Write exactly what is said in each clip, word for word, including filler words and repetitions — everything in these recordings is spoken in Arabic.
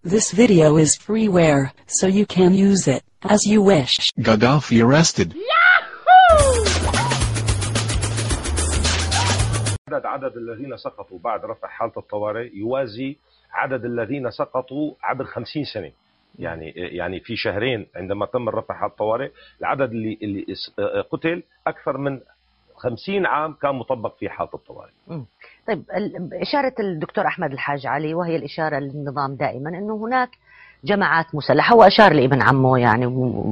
This video is freeware, so you can use it as you wish. Gaddafi arrested. عدد عدد الذين سقطوا بعد رفع حالة الطوارئ يوازي عدد الذين سقطوا عبر خمسين سنة. يعني يعني في شهرين عندما تم رفع حالة الطوارئ العدد اللي اللي قتل أكثر من خمسين عام كان مطبق في حالة الطوارئ. طيب إشارة الدكتور أحمد الحاج علي، وهي الإشارة للنظام دائما أنه هناك جماعات مسلحة، وأشار لابن عمه يعني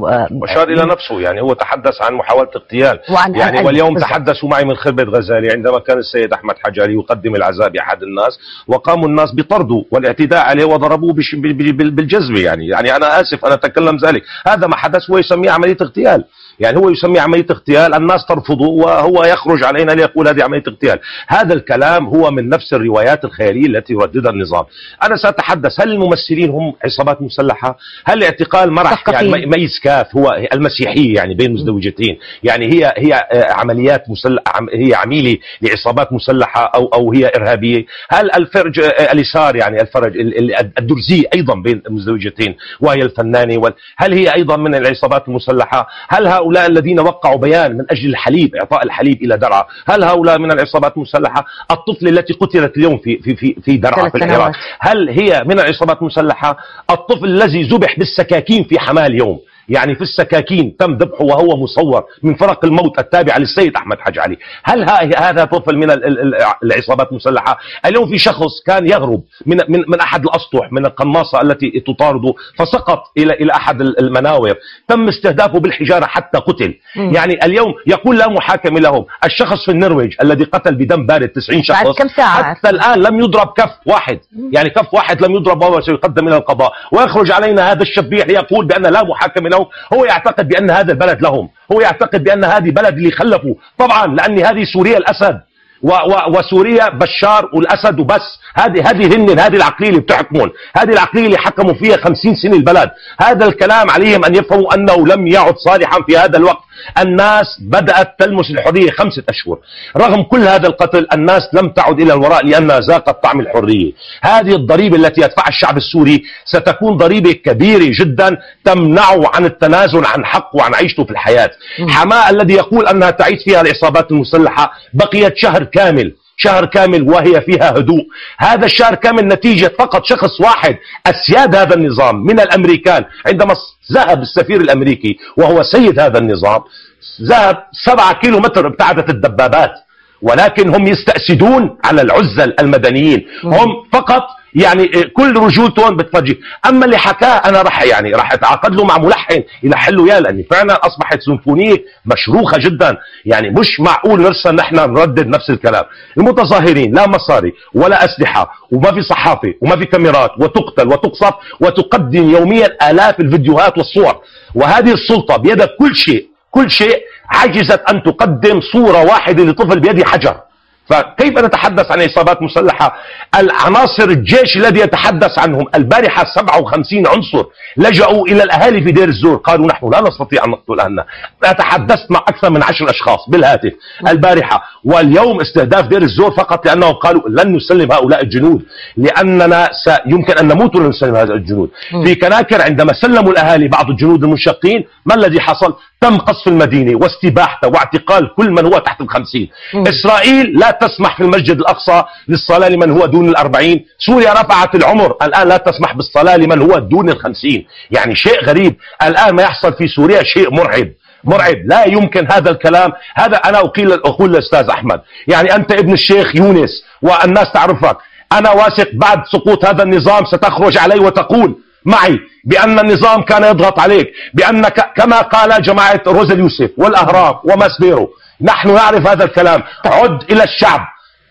وأشار إلى نفسه، يعني هو تحدث عن محاولة اغتيال يعني، واليوم بالضبط. تحدثوا معي من خربة غزالي عندما كان السيد أحمد حاج علي يقدم العزاء بأحد الناس وقاموا الناس بطرده والاعتداء عليه وضربوه بالجزمة. يعني يعني أنا آسف أنا أتكلم ذلك، هذا ما حدث، هو يسميه عملية اغتيال. يعني هو يسميه عملية اغتيال، الناس ترفضه وهو يخرج علينا ليقول هذه عملية اغتيال. هذا الكلام هو من نفس الروايات الخيالية التي يرددها النظام. أنا سأتحدث، هل الممثلين هم عصابات مسلحة؟ هل اعتقال مرح يعني ميز كاف هو المسيحية يعني بين مزدوجتين؟ يعني هي هي عمليات مسلحة، هي عميلة لعصابات مسلحة أو أو هي إرهابية؟ هل الفرج اليسار يعني الفرج الدرزي أيضا بين مزدوجتين وهي الفنانة، هل هي أيضا من العصابات المسلحة؟ هل هؤلاء هؤلاء الذين وقعوا بيان من أجل الحليب، إعطاء الحليب إلى درعا، هل هؤلاء من العصابات المسلحة؟ الطفلة التي قتلت اليوم في في في في درعا في العراق، هل هي من العصابات المسلحة؟ الطفل الذي ذبح بالسكاكين في حماة اليوم، يعني في السكاكين تم ذبحه وهو مصور من فرق الموت التابعة للسيد أحمد حاج علي، هل هذا طفل من العصابات المسلحة؟ اليوم في شخص كان يهرب من من من أحد الأسطح من القناصة التي تطارده فسقط إلى إلى أحد المناور، تم استهدافه بالحجارة حتى قتل. م. يعني اليوم يقول لا محاكمة لهم. الشخص في النرويج الذي قتل بدم بارد تسعين شخص بعد كم ساعة حتى الآن لم يضرب كف واحد، يعني كف واحد لم يضرب وهو سيقدم إلى القضاء، ويخرج علينا هذا الشبيح ليقول بأن لا محاكمة لهم. هو يعتقد بأن هذا البلد لهم، هو يعتقد بأن هذه بلد اللي خلفوا، طبعا لأن هذه سوريا الأسد و و وسوريا بشار والأسد وبس. هذه هذه هن هذه العقلية اللي بتحكمون، هذه العقلية اللي حكموا فيها خمسين سنة البلد. هذا الكلام عليهم أن يفهموا أنه لم يعد صالحا في هذا الوقت. الناس بدأت تلمس الحرية خمسة أشهر، رغم كل هذا القتل الناس لم تعد إلى الوراء لأنها ذاقت طعم الحرية. هذه الضريبة التي يدفعها الشعب السوري ستكون ضريبة كبيرة جدا تمنعه عن التنازل عن حقه وعن عيشته في الحياة. حماة الذي يقول أنها تعيش فيها العصابات المسلحة بقيت شهر كامل، شهر كامل وهي فيها هدوء. هذا الشهر كامل نتيجة فقط شخص واحد أسياد هذا النظام من الأمريكان. عندما ذهب السفير الأمريكي وهو سيد هذا النظام، ذهب سبعة كيلو متر ابتعدت الدبابات، ولكن هم يستأسدون على العزل المدنيين. هم فقط يعني كل رجولتهم بتفرجي. اما اللي حكاه انا راح يعني راح اتعاقد له مع ملحن يلحن له اياه، لان فعلا اصبحت سيمفونيه مشروخه جدا. يعني مش معقول نرسل نحن نردد نفس الكلام. المتظاهرين لا مصاري ولا اسلحه وما في صحافه وما في كاميرات، وتقتل وتقصف وتقدم يوميا الاف الفيديوهات والصور، وهذه السلطه بيدها كل شيء، كل شيء عجزت ان تقدم صوره واحده لطفل بيده حجر. فكيف نتحدث عن عصابات مسلحة؟ العناصر الجيش الذي يتحدث عنهم البارحة سبعة وخمسين عنصر لجأوا إلى الأهالي في دير الزور، قالوا نحن لا نستطيع أن نقتل أهلنا. تحدثت مع أكثر من عشر أشخاص بالهاتف البارحة، واليوم استهداف دير الزور فقط لأنهم قالوا لن نسلم هؤلاء الجنود، لأننا يمكن أن نموت ولن نسلم هؤلاء الجنود. في كناكر عندما سلموا الأهالي بعض الجنود المنشقين، ما الذي حصل؟ تم قصف المدينة واستباحته واعتقال كل من هو تحت الخمسين. إسرائيل لا تسمح في المسجد الأقصى للصلاة لمن هو دون الأربعين. سوريا رفعت العمر، الآن لا تسمح بالصلاة لمن هو دون الخمسين. يعني شيء غريب الآن ما يحصل في سوريا، شيء مرعب مرعب. لا يمكن هذا الكلام. هذا أنا أقول أقول للأستاذ أحمد، يعني أنت ابن الشيخ يونس والناس تعرفك، أنا واثق بعد سقوط هذا النظام ستخرج علي وتقول معي بأن النظام كان يضغط عليك، بأنك كما قال جماعة روز اليوسف والأهرام وماسبيرو، نحن نعرف هذا الكلام. عد إلى الشعب.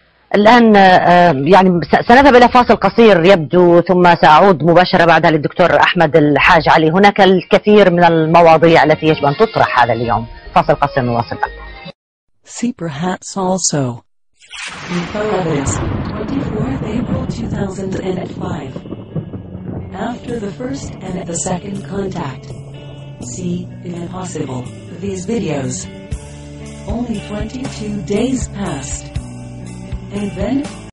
الآن يعني سنذهب إلى فاصل قصير يبدو، ثم سأعود مباشرة بعدها للدكتور أحمد الحاج علي. هناك الكثير من المواضيع التي يجب أن تطرح هذا اليوم. فاصل قصير نواصل بعد. See perhaps also. Info evidence, twenty-fourth April two thousand five. After the first and the second contact. See, if possible, these videos. Only twenty-two days passed. And then